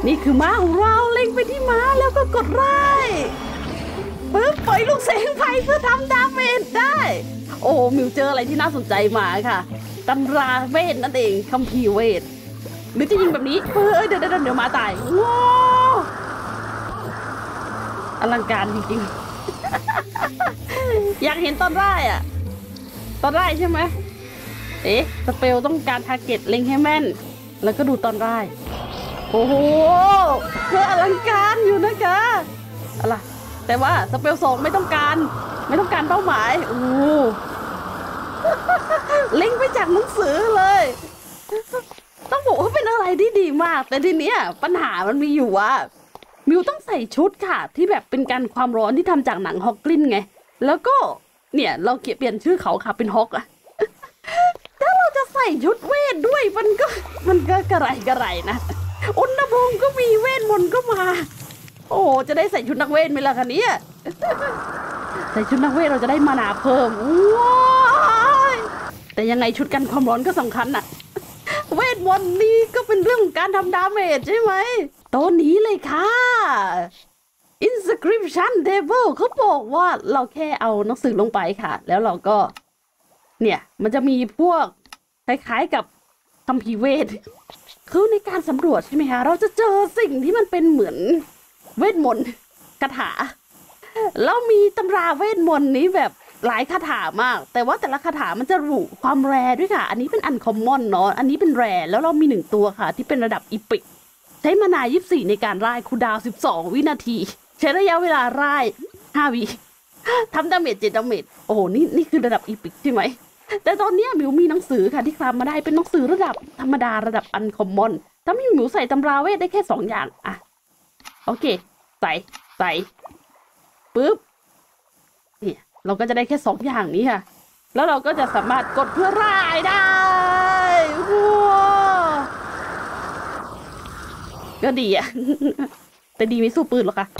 นี่คือม้าของเราเล็งไปที่ม้าแล้วก็กดไล่ปึ๊บปล่อยลูกเสงไฟเพื่อทำดาเมจได้โอ้มิวเจออะไรที่น่าสนใจมาค่ะตำราเวทนั่นเองคัมภีร์เวทหรือจะยิงแบบนี้เดี๋ยวมาตายว้าวอลังการจริงๆอยากเห็นตอนไล่อะตอนไล่ใช่ไหมสเปลต้องการทาร์เก็ตเล็งให้แม่นแล้วก็ดูตอนไล่โอ้โหเพื่ออลังการอยู่นะคะอะไรแต่ว่าสเปล2ไม่ต้องการเป้าหมายโอ้เล็งไปจากหนังสือเลยต้องบอกว่าเป็นอะไรที่ดีมากแต่ทีเนี้ยปัญหามันมีอยู่ว่ามิวต้องใส่ชุดค่ะที่แบบเป็นกันความร้อนที่ทำจากหนังฮอกกลินไงแล้วก็เนี่ยเราเปลี่ยนชื่อเขาค่ะเป็นฮอกอะถ้าเราจะใส่ชุดเวทด้วยมันก็กระไรนะอุณหภูมิก็มีเวทมนต์ก็มาโอ้จะได้ใส่ชุดนักเวทไหมล่ะคะเนี่ยใส่ชุดนักเวทเราจะได้มานาเพิ่มว้ายแต่ยังไงชุดกันความร้อนก็สำคัญน่ะเวทมนต์นี้ก็เป็นเรื่องของการทำดาเมจใช่ไหมตัวนี้เลยค่ะ Inscription Table เขาบอกว่าเราแค่เอาหนังสือลงไปค่ะแล้วเราก็เนี่ยมันจะมีพวกคล้ายๆกับคัมภีร์เวทคือในการสำรวจใช่ไหมคะเราจะเจอสิ่งที่มันเป็นเหมือนเวทมนต์คาถาแล้วมีตำราเวทมนต์นี้แบบหลายคาถามากแต่ว่าแต่ละคาถามันจะระบุความแรด้วยค่ะอันนี้เป็นอันคอมมอนเนาะอันนี้เป็นแรแล้วเรามี1ตัวค่ะที่เป็นระดับอีพิกใช้มานา24ในการไล่คูลดาวน์12วินาทีใช้ระยะเวลาไล่5วิทำดาเมจ7ดาเมจโอ้โหนี่คือระดับอีพิกใช่ไหมแต่ตอนนี้มิวมีหนังสือค่ะที่คลำมาได้เป็นหนังสือระดับธรรมดาระดับอันคอมมอนถ้ามิวใส่ตำราเวทได้แค่2อย่างอ่ะโอเคใส่ปึ๊บเนี่ยเราก็จะได้แค่2อย่างนี้ค่ะแล้วเราก็จะสามารถกดเพื่อร่ายได้ว้าวก็ดีอะแต่ดีไม่สู้ปืนหรอกค่ะ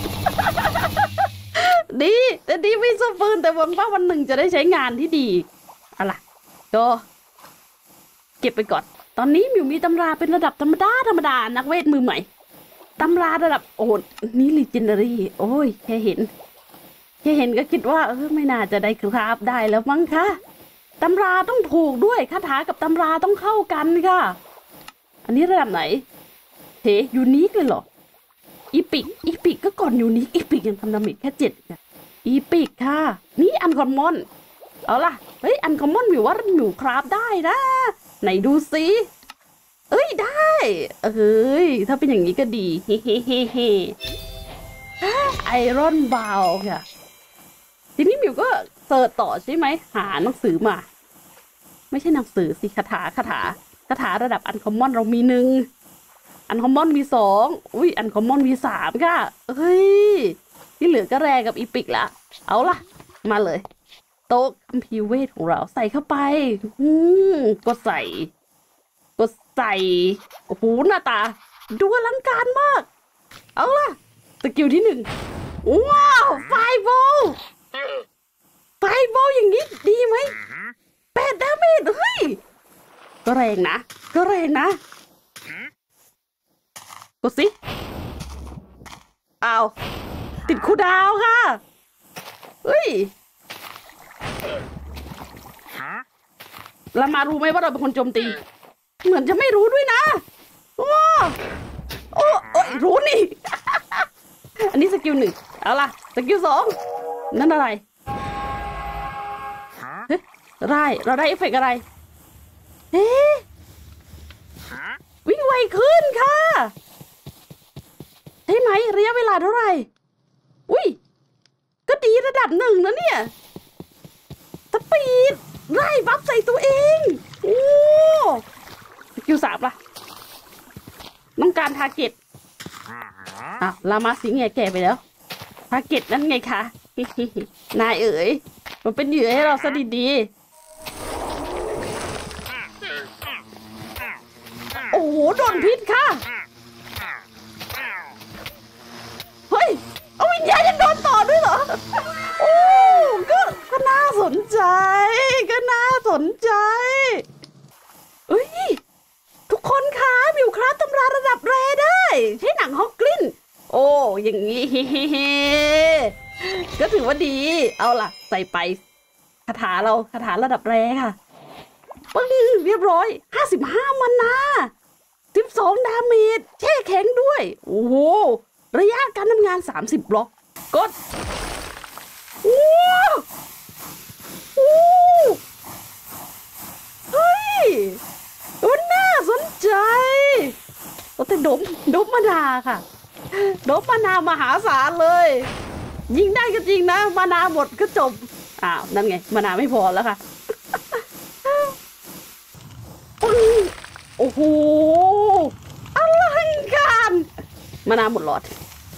ดีแต่ดีไม่สู้ปืนแต่หวังว่าวันหนึ่งจะได้ใช้งานที่ดีอะไรก็เก็บไปก่อนตอนนี้มิวมีตำราเป็นระดับธรรมดานักเวทมือใหม่ตำราระดับโอ้นี่ลีเจนดารี่โอ้ยแค่เห็นก็คิดว่าไม่น่าจะได้คราฟได้แล้วมั้งคะตำราต้องถูกด้วยคาถากับตำราต้องเข้ากันค่ะอันนี้ระดับไหนยูนิคเลยเหรออีพิกก็ก่อนยูนิคอีพิกยังทำดาเมจแค่7ค่ะอีพิกค่ะนี่อันคอมมอนเอาล่ะเฮ้ยอันคอมมอนมิวว่ามิวคราฟได้นะไหนดูสิได้ถ้าเป็นอย่างนี้ก็ดีไอรอนบาวค่ะทีนี้มิวก็เสิร์ชต่อใช่ไหมหาหนังสือมาไม่ใช่หนังสือสิคาถาระดับอันคอมมอนเรามี1อันคอมมอนมี2อันคอมมอนมี3ค่ะที่เหลือก็แรกับอีพิกละเอาล่ะมาเลยโต๊ะคัมภีร์เวทของเราใส่เข้าไปก็ใส่โอ้โหหน้าตาดูอลังการมากเอาล่ะสกิลที่1ว้าวไฟโบอย่างนี้ดีไหม8ดาเมจก็แรงนะกดสิเอาติดคูลดาวน์ค่ะเรามารู้ไหมว่าเราเป็นคนโจมตีเหมือนจะไม่รู้ด้วยนะโอ้ยรู้นี่ อันนี้สกิล1เอาล่ะสกิล2นั่นอะไรเราได้เอฟเฟกต์อะไรวิ่งไวขึ้นค่ะใช่ไหมระยะเวลาเท่าไหร่ก็ดีระดับ1นะเนี่ยสปีดไล่บัฟใส่ตัวเองสกิล3ล่ะต้องการทาร์เก็ตลามาสิงห์แก่ไปแล้วทาร์เก็ตนั่นไงคะนายมันเป็นเหยื่อให้เราซะดีๆโอ้โหโดนพิษค่ะเอาวิญญาณยังโดนต่อด้วยเหรอก็น่าสนใจทุกคนคะมิวคราฟตำราระดับแรได้ใช้หนังฮอกกลิ้นโอ้อย่างนี้ก็ถือว่าดีเอาล่ะใส่ไปคาถาเราคาถาระดับแรค่ะปึ้งเรียบร้อย55มานา12ดาเมจแช่แข็งด้วยโอ้โหระยะการทำงาน30บล็อกกดโอ้โหเฮ้ยมันน่าสนใจแต่ดมมานาค่ะดมมานามหาศาลเลยยิงได้ก็จริงนะมานาหมดก็จบอ้าวนั่นไงมานาไม่พอแล้วค่ะโอ้โหอลังการมานาหมดหลอด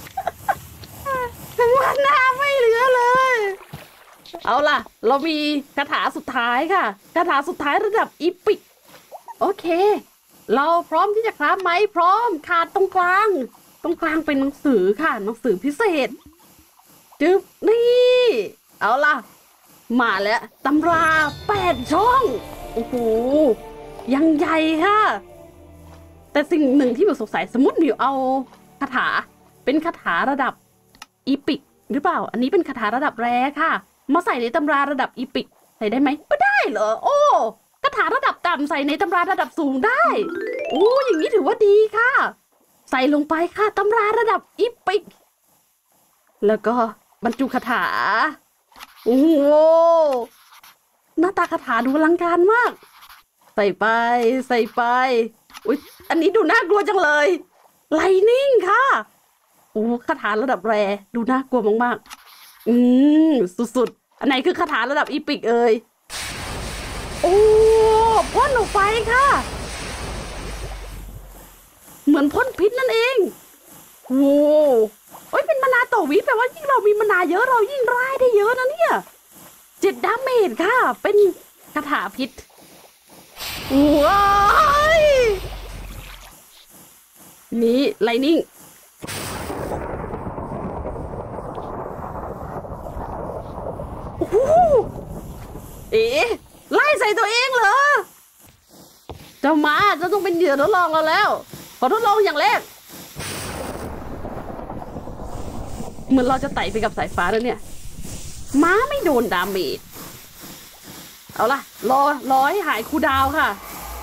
มานาไม่เหลือเลยเอาล่ะเรามีคาถาสุดท้ายค่ะคาถาสุดท้ายระดับอีพิกโอเคเราพร้อมที่จะคราฟไหมพร้อมขาดตรงกลางเป็นหนังสือค่ะหนังสือพิเศษจึ๊บนี่เอาล่ะมาแล้วตำรา8 ช่องโอ้โหยังใหญ่ค่ะแต่สิ่งหนึ่งที่มิวสงสัยสมมติมิวเอาคาถาเป็นคาถาระดับอีพิกหรือเปล่าอันนี้เป็นคาถาระดับแรค่ะมาใส่ในตำราระดับอีพิกใส่ได้ไหมไม่ได้เหรอโอ้คาถาระดับต่ำใส่ในตำราระดับสูงได้โอ้อย่างนี้ถือว่าดีค่ะใส่ลงไปค่ะตำราระดับอีพิกแล้วก็บรรจุคาถาโอ้โหหน้าตาคาถาดูอลังการมากใส่ไปอุ๊ยอันนี้ดูน่ากลัวจังเลยไลนิ่งค่ะโอ้คาถาระดับแรดูน่ากลัวมากๆสุดๆอันไหนคือคาถาระดับอีพิกเอ่ยโอ้พ่นออกไปค่ะเหมือนพ่นพิษนั่นเองโอ้โอ้ยเป็นมานาต่อวิแปลว่ายิ่งเรามีมานาเยอะเรายิ่งร้ายได้เยอะนะเนี่ย7 ดาเมจค่ะเป็นคาถาพิษว้ายนี่ไลนิ่งโอ้โหไล่ใส่ตัวเองเหรอเจ้ามาจะต้องเป็นเหยื่อทดลองเราแล้วขอทดลองอย่างแรกเหมือนเราจะไต่ไปกับสายฟ้าแล้วเนี่ยม้าไม่โดนดาเมจเอาล่ะรอให้หายคูดาวค่ะ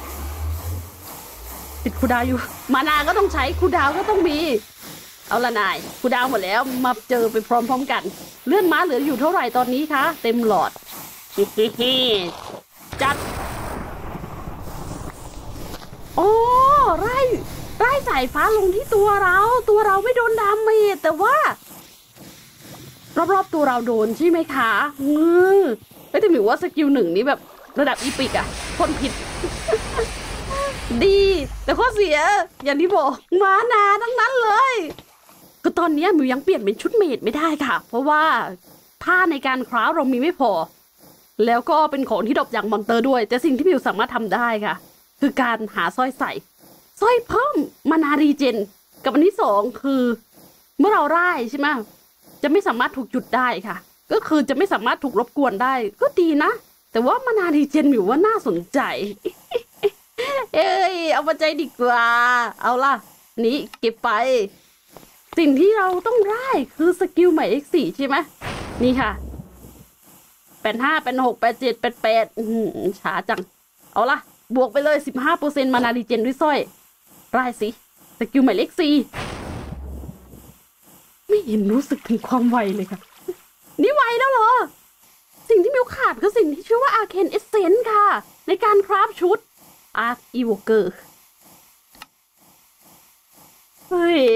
ติดคูดาวอยู่มานาก็ต้องใช้คูดาวก็ต้องมีเอาละนายคูดาวหมดแล้วมาเจอไปพร้อมๆกันเลื่อนม้าเหลืออยู่เท่าไหร่ตอนนี้คะเต็มหลอดจัดโอ้ไล่สายฟ้าลงที่ตัวเราไม่โดนดาเมจแต่ว่ารอบๆตัวเราโดนใช่ไหมคะแต่หมิวว่าสกิล1นี้แบบระดับอีพิกอะพ่นพิษ ดีแต่ข้อเสียอย่างที่บอกมานาทั้งนั้นเลยก็ตอนนี้มิวยังเปลี่ยนเป็นชุดเมดไม่ได้ค่ะเพราะว่าผ้าในการคราฟเรามีไม่พอแล้วก็เป็นของที่ดรอปจากมอนเตอร์ด้วยแต่สิ่งที่มิวสามารถทำได้ค่ะคือการหาสร้อยใส่สร้อยเพิ่มมานารีเจนกับอันที่2คือเมื่อเราไล่ใช่ไหมจะไม่สามารถถูกจุดได้ค่ะก็คือจะไม่สามารถถูกรบกวนได้ก็ดีนะแต่ว่ามานารีเจนมิวว่าน่าสนใจ เอามาใจดีกว่าเอาล่ะนี่เก็บไปสิ่งที่เราต้องได้คือสกิลใหม่ X4 ใช่ไหมนี่ค่ะ85 86 87 88ช้าจังเอาล่ะบวกไปเลย 15% มานารีเจนด้วยสร้อยได้สิสกิลใหม่ X4 ไม่เห็นรู้สึกถึงความไวเลยค่ะนี่ไวแล้วเหรอสิ่งที่มิวขาดคือสิ่งที่ชื่อว่า Arcane Essence ค่ะในการคราฟชุดArc Evoker เฮ้ย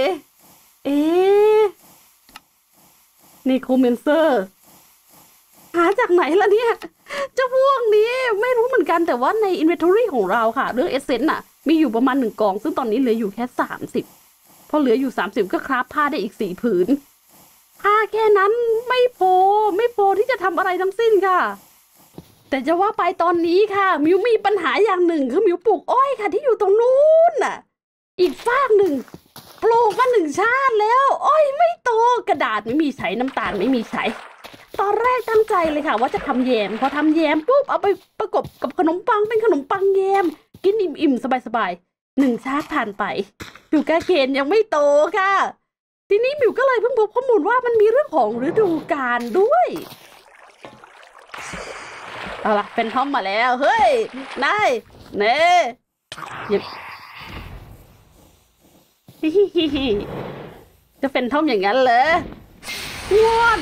นี่โคเมนเซอร์หาจากไหนล่ะเนี่ยเจ้าพวกนี้ไม่รู้เหมือนกันแต่ว่าใน Inventory ของเราค่ะเรื่อง Essence น่ะมีอยู่ประมาณ1 กองซึ่งตอนนี้เหลืออยู่แค่30พอเหลืออยู่30ก็คราฟผ้าได้อีก4 ผืนผ้าแค่นั้นไม่พอที่จะทำอะไรทั้งสิ้นค่ะแต่จะว่าไปตอนนี้ค่ะมิวมีปัญหาอย่างหนึ่งคือมิวปลูกอ้อยค่ะที่อยู่ตรงนู้นน่ะอีกฟากหนึ่งปลูกมา1 ชาติแล้วอ้อยไม่โตกระดาษไม่มีใช้น้ำตาลไม่มีใช้ตอนแรกตั้งใจเลยค่ะว่าจะทำแยมพอทำแยมปุ๊บเอาไปประกบกับขนมปังเป็นขนมปังแยมกินอิ่มๆสบายๆ1 ชาติผ่านไปชูการ์เคนยังไม่โตค่ะทีนี้มิวก็เลยเพิ่งพบข้อมูลว่ามันมีเรื่องของฤดูกาลด้วยเอาล่ะเป็นทอมมาแล้วเฮ้ยนายเน่หยิบจะเป็นทอมอย่างนั้นเหรอวอน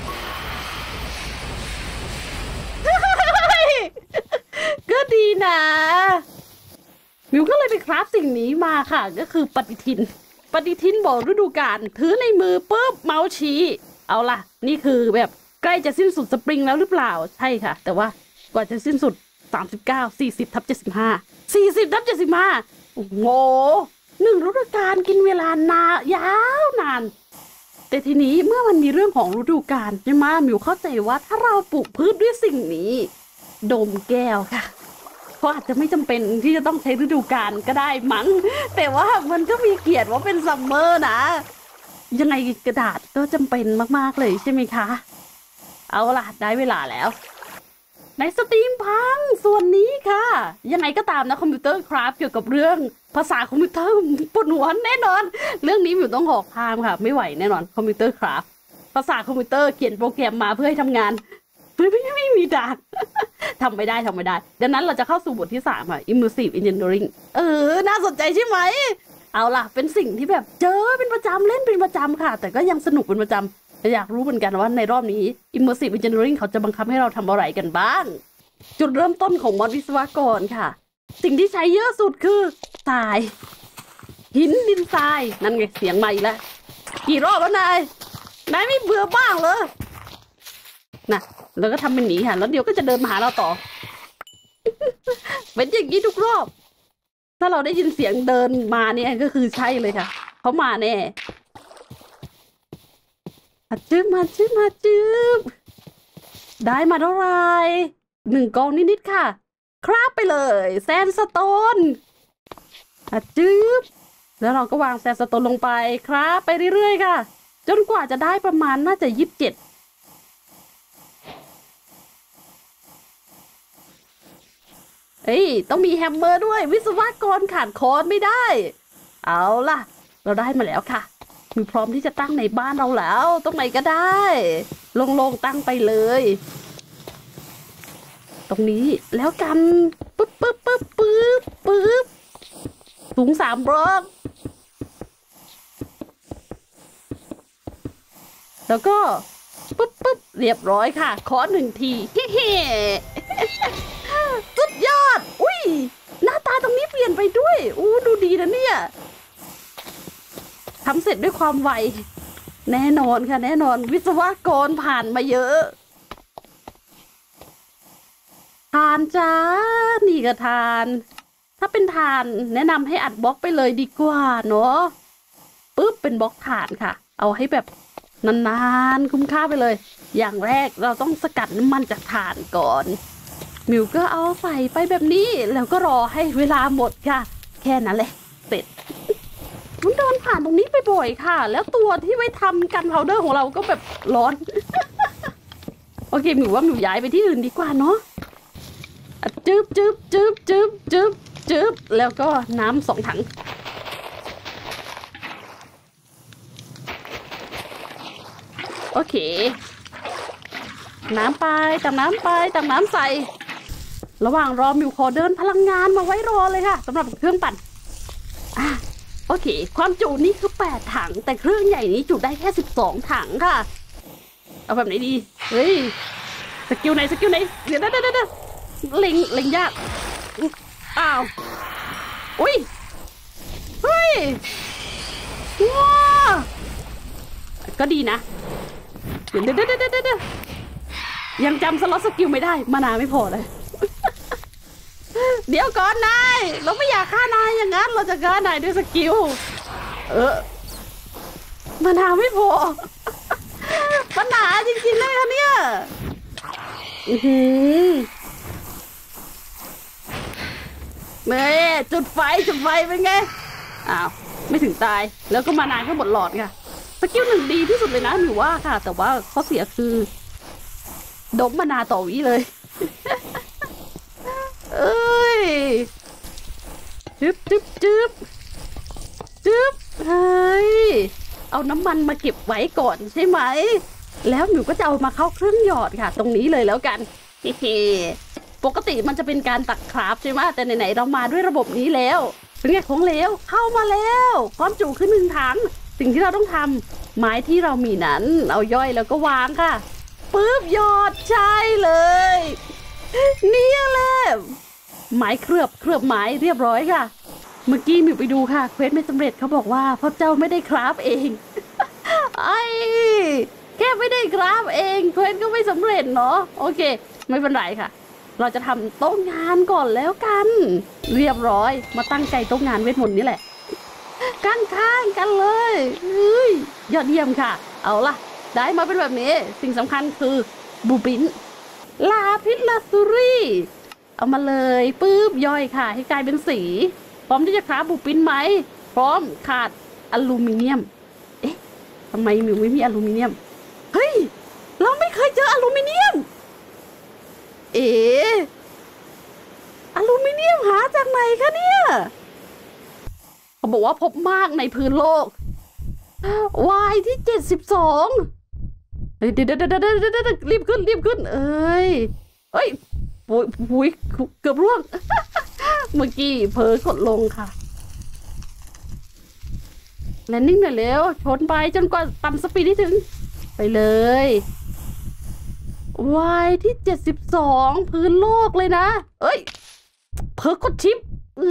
ก็ดีนะมิวก็เลยไปคราฟสิ่งนี้มาค่ะก็คือปฏิทินบอกฤดูกาลถือในมือปุ๊บเมาส์ชี้เอาล่ะนี่คือแบบใกล้จะสิ้นสุดสปริงแล้วหรือเปล่าใช่ค่ะแต่ว่ากว่าจะสิ้นสุด39 40/75โอ้โห1ฤดูกาลกินเวลานานยาวนานแต่ทีนี้เมื่อมันมีเรื่องของฤดูกาลใช่ไหมมิวเข้าใจว่าถ้าเราปลูกพืชด้วยสิ่งนี้โดมแก้วค่ะเพราะอาจจะไม่จำเป็นที่จะต้องใช้ฤดูกาลก็ได้มั้งแต่ว่ามันก็มีเกียรติว่าเป็นซัมเมอร์นะยังไงกระดาษก็จำเป็นมากๆเลยใช่ไหมคะเอาล่ะได้เวลาแล้วในสตรีมพังส่วนนี้ค่ะยังไงก็ตามนะคอมพิวเตอร์คราฟเกี่ยวกับเรื่องภาษาคอมพิวเตอร์ปวดหัวแน่นอนเรื่องนี้มิวต้องหอกข้ามค่ะไม่ไหวแน่นอนคอมพิวเตอร์คราฟภาษาคอมพิวเตอร์เขียนโปรแกรมมาเพื่อให้ทำงานไม่มีด่านทำไม่ได้ดังนั้นเราจะเข้าสู่บทที่3ค่ะ Immersive Engineering น่าสนใจใช่ไหมเอาล่ะเป็นสิ่งที่แบบเจอเป็นประจำเล่นเป็นประจำค่ะแต่ก็ยังสนุกเป็นประจำอยากรู้เหมือนกันว่าในรอบนี้ Immersive Engineering เขาจะบังคับให้เราทำอะไรกันบ้างจุดเริ่มต้นของมอดวิศวกรค่ะสิ่งที่ใช้เยอะสุดคือทรายหินดินทรายนั่นไงเสียงใหม่แล้วกี่รอบแล้วนายไม่เบื่อบ้างเลยนะแล้วก็ทำเป็นหนีค่ะแล้วเดี๋ยวก็จะเดินมาหาเราต่อ เป็นอย่างนี้ทุกรอบถ้าเราได้ยินเสียงเดินมาเนี่ยก็คือใช่เลยค่ะเขามาแน่มาจืบได้มาเท่าไหร่1 กองนิดๆค่ะคราบไปเลยแซนสโตนจืบแล้วเราก็วางแซนสโตนลงไปคราบไปเรื่อยๆค่ะจนกว่าจะได้ประมาณน่าจะ27ต้องมีแฮมเมอร์ด้วยวิศวกรขาดคอนไม่ได้เอาล่ะเราได้มาแล้วค่ะมีพร้อมที่จะตั้งในบ้านเราแล้วตรงไหนก็ได้ลงตั้งไปเลยตรงนี้แล้วกันปึ๊บสูง3 บล็อกแล้วก็ปึ๊บเรียบร้อยค่ะขอ1 ทีสุดยอดอุ้ยหน้าตาตรงนี้เปลี่ยนไปด้วยดูดีนะเนี่ยทำเสร็จด้วยความไวแน่นอนค่ะแน่นอนวิศวกรผ่านมาเยอะทานจ้านี่ก็ทานถ้าเป็นทานแนะนำให้อัดบล็อกไปเลยดีกว่าเนาะปึ๊บเป็นบล็อกทานค่ะเอาให้แบบนานๆคุ้มค่าไปเลยอย่างแรกเราต้องสกัดน้ำมันจากถ่านก่อนมิวก็เอาใส่ไปแบบนี้แล้วก็รอให้เวลาหมดค่ะแค่นั้นแหละเสร็จมันเดินผ่านตรงนี้ไปบ่อยค่ะแล้วตัวที่ไว้ทำกันพาวเดอร์ของเราก็แบบร้อน โอเคมิวว่ามิวย้ายไปที่อื่นดีกว่าเนาะจืบแล้วก็น้ำ2 ถังโอเคน้ำไปตักน้ำใส่ระหว่างรอมิวขอเดินพลังงานมาไว้รอเลยค่ะสำหรับเครื่องปั่นโอเคความจุนี่คือ8 ถังแต่เครื่องใหญ่นี้จุได้แค่12 ถังค่ะเอาแบบไหนดีเฮ้ยสกิลไหนเดี๋ยวเล็งยากอ้าวอุ้ยเฮ้ยว้าก็ดีนะเดี๋ยวยังจำสล็อตสกิลไม่ได้มานานไม่พอเลย เดี๋ยวก่อนนายเราไม่อยากฆ่านายอย่างนั้นเราจะฆ่านายด้วยสกิลมานานไม่พอ ปัญหาจริงๆเลยค่ะเนี่ยเน่จุดไฟเป็นไงอ้าวไม่ถึงตายแล้วก็มานานก็หมดหลอดค่ะสกิล1ดีที่สุดเลยนะหนูว่าค่ะแต่ว่าข้อเสียคือดมมานาต่อวิเลย เอ้ยจึ๊บเอาน้ำมันมาเก็บไว้ก่อนใช่ไหมแล้วหมิวก็จะเอามาเข้าเครื่องหยอดค่ะตรงนี้เลยแล้วกันปกติมันจะเป็นการตักคราฟใช่ไหมแต่ไหนๆเรามาด้วยระบบนี้แล้วเป็นไงของเหลวเข้ามาแล้วพร้อมจุขึ้น1 ถังสิ่งที่เราต้องทำไม้ที่เรามีนั้นเอาย่อยแล้วก็วางค่ะปึ๊บหยอดใช่เลยเนี่ยแหละไม้เคลือบไม้เรียบร้อยค่ะเมื่อกี้มิวไปดูค่ะเควสไม่สำเร็จเขาบอกว่าพ่อเจ้าไม่ได้คราฟเอง ไอ้แค่ไม่ได้คราฟเองเควสก็ไม่สำเร็จเนาะโอเคไม่เป็นไรค่ะเราจะทำโต๊ะงานก่อนแล้วกันเรียบร้อยมาตั้งใจโต๊ะงานเวทมนต์นี่แหละข้างกันเลยยอดเยี่ยมค่ะเอาล่ะได้มาเป็นแบบนี้สิ่งสำคัญคือบูปินลาพิษลาซูรี่เอามาเลยปึ๊บย่อยค่ะให้กลายเป็นสีพร้อมที่จะคราฟบูปินไหมพร้อมขาดอลูมิเนียมเอ๊ะทำไมมิวไม่มีอลูมิเนียมเฮ้ยเราไม่เคยเจออลูมิเนียมอลูมิเนียมหาจากไหนคะเนี่ยเขาบอกว่าพบมากในพื้นโลก Y ที่72เดี๋ยวรีบขึ้นเอ้ยปุยเกือบร่วง เมื่อกี้เผลอกดลงค่ะแลนดิ้งหน่อยเร็วชนไปจนกว่าต่ำสปีดที่ถึงไปเลย Y ที่72พื้นโลกเลยนะเอ้ยเผลอกดชิป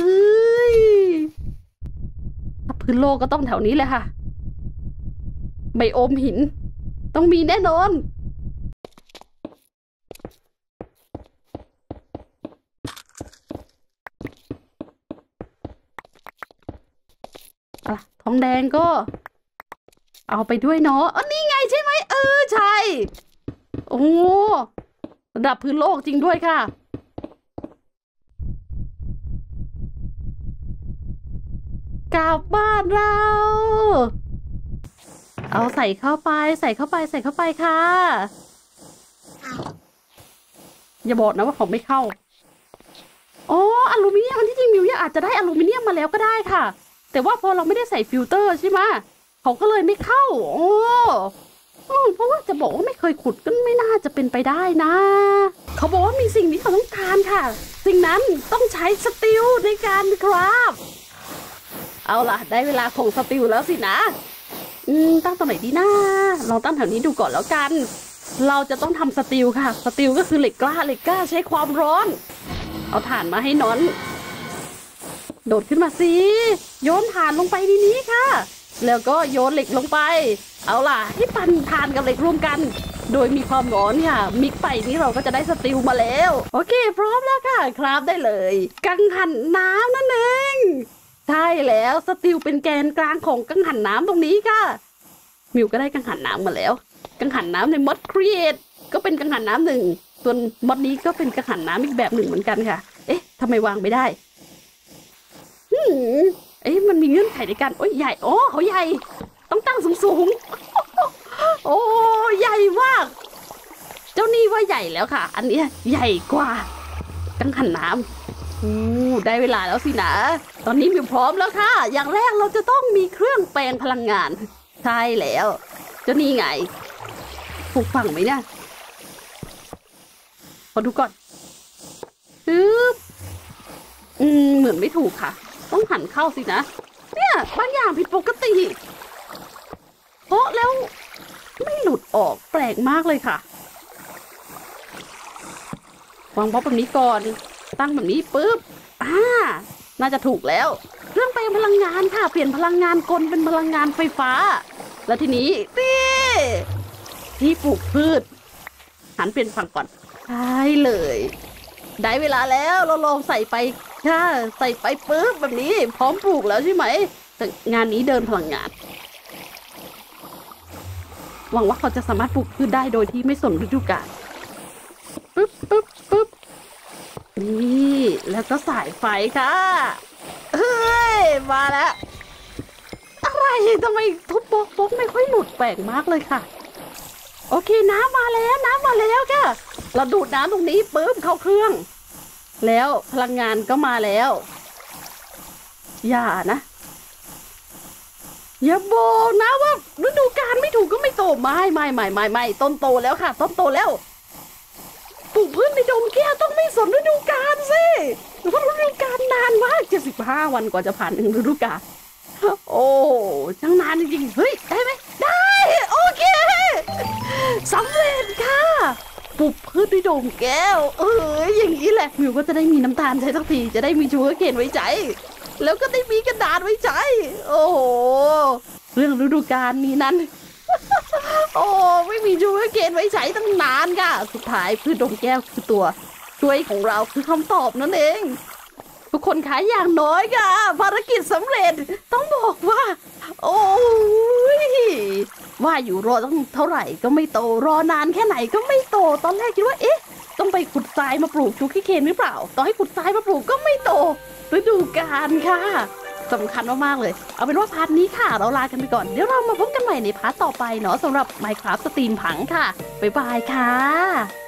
ถ้าพื้นโลกก็ต้องแถวนี้เลยค่ะไบโอมหินต้องมีแน่นอนทองแดงก็เอาไปด้วยเนาะนี่ไงใช่ไหมใช่โอ้ระดับพื้นโลกจริงด้วยค่ะกลับบ้านเราเอาใส่เข้าไปค่ะอย่าบอกนะว่าของไม่เข้าอ๋ออลูมิเนียมอันที่จริงมิวอาจจะได้อลูมิเนียมมาแล้วก็ได้ค่ะแต่ว่าพอเราไม่ได้ใส่ฟิลเตอร์ใช่ไหมเขาก็เลยไม่เข้าเพราะว่าจะบอกว่าไม่เคยขุดก็ไม่น่าจะเป็นไปได้นะเขาบอกว่ามีสิ่งที่เขาต้องการค่ะสิ่งนั้นต้องใช้สตีลในการคราฟเอาล่ะได้เวลาของสตีลแล้วสินะตั้งตรงไหนดีนะลองตั้งแถวนี้ดูก่อนแล้วกันเราจะต้องทำสตีลค่ะสตีลก็คือเหล็กกล้าใช้ความร้อนเอาถ่านมาให้นอนโดดขึ้นมาสิโยนถ่านลงไปในนี้ค่ะแล้วก็โยนเหล็กลงไปเอาล่ะให้ปั่นถ่านกับเหล็กรวมกันโดยมีความร้อนค่ะมิกไปนี้เราก็จะได้สตีลมาแล้วโอเคพร้อมแล้วค่ะคราฟได้เลยกังหันน้ำนั่นเองใช่แล้วสตีลเป็นแกนกลางของกังหันน้ำตรงนี้ค่ะมิวก็ได้กังหันน้ำมาแล้วกังหันน้ำในมอดครีเอทก็เป็นกังหันน้ำหนึ่งส่วนมอดนี้ก็เป็นกังหันน้ำอีกแบบหนึ่งเหมือนกันค่ะเอ๊ะทำไมวางไม่ได้มันมีเงื่อนไขในการใหญ่เขาใหญ่ต้องตั้งสูงโอ้ใหญ่มากเจ้านี่ว่าใหญ่แล้วค่ะอันนี้ใหญ่กว่ากังหันน้ำได้เวลาแล้วสินะตอนนี้มิวพร้อมแล้วค่ะอย่างแรกเราจะต้องมีเครื่องแปลงพลังงานใช่แล้วเจ้านี่ไงถูกฝั่งไหมเนี่ยขอดูก่อนเหมือนไม่ถูกค่ะต้องหันเข้าสินะเนี่ยบางอย่างผิดปกติเพราะแล้วไม่หลุดออกแปลกมากเลยค่ะวางบล็อกแบบนี้ก่อนตั้งแบบนี้ปุ๊บน่าจะถูกแล้วเครื่องแปลงพลังงานค่ะเปลี่ยนพลังงานกลเป็นพลังงานไฟฟ้าแล้วทีนี้ที่ปลูกพืชหันเปลี่ยนฝั่งก่อนใช่เลยได้เวลาแล้วเราลองใส่ไปค่ะใส่ไปปุ๊บแบบนี้พร้อมปลูกแล้วใช่ไหมแต่งานนี้เดินพลังงานหวังว่าเขาจะสามารถปลูกพืชได้โดยที่ไม่สนฤดูกาลปึ๊บนี่แล้วก็สายไฟค่ะเฮ้ยมาแล้วอะไรทำไมทุบบล็อกไม่ค่อยหลุดแปลกมากเลยค่ะโอเคน้ำมาแล้วค่ะเราดูดน้ำตรงนี้ปึ๊บเข้าเครื่องแล้วพลังงานก็มาแล้วอย่านะอย่าบอกนะว่าฤดูกาลไม่ถูกก็ไม่โตไม่ต้นโตแล้วค่ะต้นโตแล้วปลูกพืชในดงแก้วต้องไม่สนฤดูกาลสิเพราะฤดูกาลนานมาก75 วันกว่าจะผ่าน1ฤดูกาลโอ้ช่างนานจริงๆเฮ้ยได้ไหมได้โอเคสำเร็จค่ะปลูกพืชในดงแก้วอย่างนี้แหละมิวก็จะได้มีน้ำตาลใช้สักทีจะได้มีชูเกอร์เคนไว้ใจแล้วก็ได้มีกระดาษไว้ใจโอ้โหเรื่องฤดูกาลนี้นั้น โอ้ไม่มีชูเกอร์เคนไว้ใช้ตั้งนานค่ะสุดท้ายพืชดงแก้วคือตัวช่วยของเราคือคำตอบนั่นเองทุกคนขายอย่างน้อยค่ะภารกิจสำเร็จต้องบอกว่าโอ้ยว่าอยู่รอตั้งเท่าไหร่ก็ไม่โตรอนานแค่ไหนก็ไม่โตตอนแรกคิดว่าเอ๊ะต้องไปขุดทรายมาปลูกชูเกอร์เคนหรือเปล่าต่อให้ขุดทรายมาปลูกก็ไม่โตฤดูกาลค่ะสำคัญมากๆเลยเอาเป็นว่าพาร์ทนี้ค่ะเราลากันไปก่อนเดี๋ยวเรามาพบกันใหม่ในพาร์ทต่อไปเนาะสำหรับ Minecraft สตรีมผังค่ะบ๊ายบายค่ะ